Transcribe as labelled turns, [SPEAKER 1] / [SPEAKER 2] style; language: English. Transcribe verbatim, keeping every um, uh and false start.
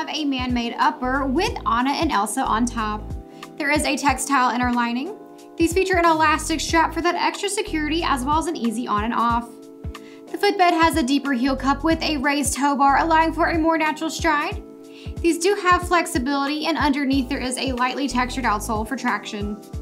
[SPEAKER 1] have a man-made upper with Anna and Elsa on top. There is a textile inner lining. These feature an elastic strap for that extra security as well as an easy on and off. The footbed has a deeper heel cup with a raised toe bar, allowing for a more natural stride. These do have flexibility, and underneath there is a lightly textured outsole for traction.